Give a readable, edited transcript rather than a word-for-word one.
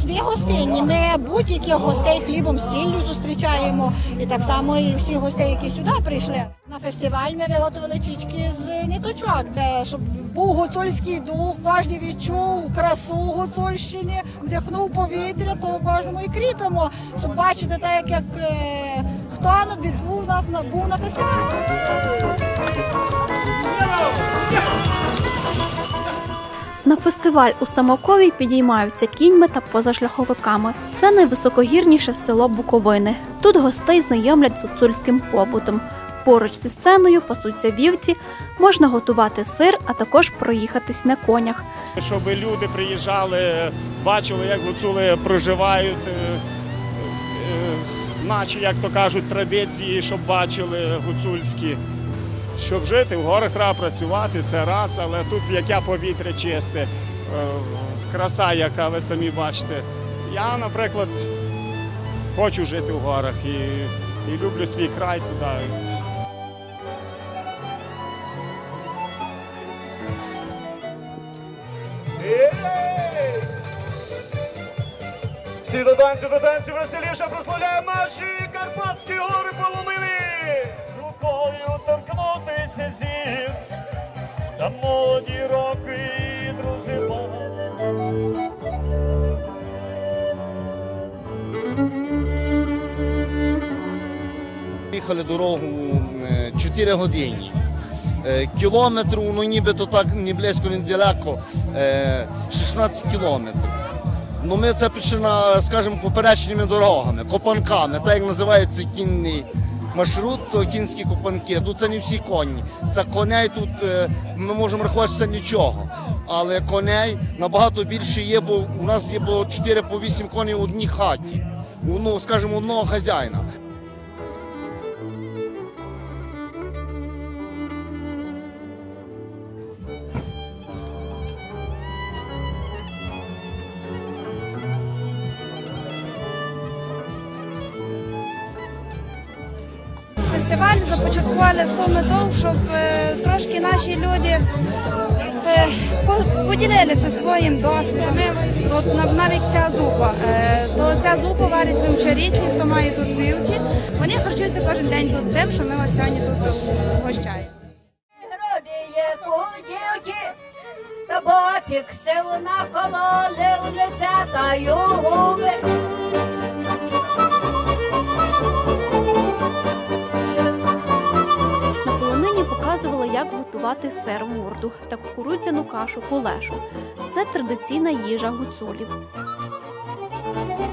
завжди гостинні. Ми будь-яких гостей хлібом, сіллю зустрічаємо. І так само і всіх гостей, які сюди прийшли. На фестиваль ми виготовили чічки з ниточок, щоб був гуцульський дух, кожен відчув красу Гуцульщини, вдихнув повітря, то кожному і кріпимо, щоб бачити так, як хто був на фестивалі. На фестиваль у Самокові підіймаються кіньми та позашляховиками. Це найвисокогірніше село Буковини. Тут гостей знайомлять з гуцульським побутом. Поруч зі сценою пасуться вівці, можна готувати сир, а також проїхатись на конях. Щоб люди приїжджали, бачили, як гуцули проживають, наші, як то кажуть, традиції, щоб бачили гуцульські. Щоб жити в горах, треба працювати, це раз, але тут яке повітря чисте, краса, яка ви самі бачите. Я, наприклад, хочу жити в горах і люблю свій край сюди. Всі до танцю веселіше прославляємо наші Карпатські гори полонини. Рукою торкнутися зір, та молоді роки, друзі, Їхали дорогу 4 години. Кілометрів, ну нібито так, ні близько, ні далеко, 16 кілометрів. Ну, ми це пішли, скажімо, поперечними дорогами, копанками, так як називається кінний маршрут, то кінські копанки. Тут це не всі коні, це коней тут, ми можемо рахувати, що це нічого. Але коней набагато більше є, бо у нас є по 4-8 коней в одній хаті, ну, скажімо, одного хазяїна. Фестиваль започаткували з тою метою, щоб трошки наші люди поділилися своїм досвідом. От навіть ця зупа, то ця зупа варять вівчаріці, хто має тут вівці. Вони харчуються кожен день тут цим, що ми вас сьогодні тут гощаємо. Та ботик сив накололи в лице та й губи. Показували, як готувати сир-мурду та кукурудзяну кашу кулешу. Це традиційна їжа гуцулів.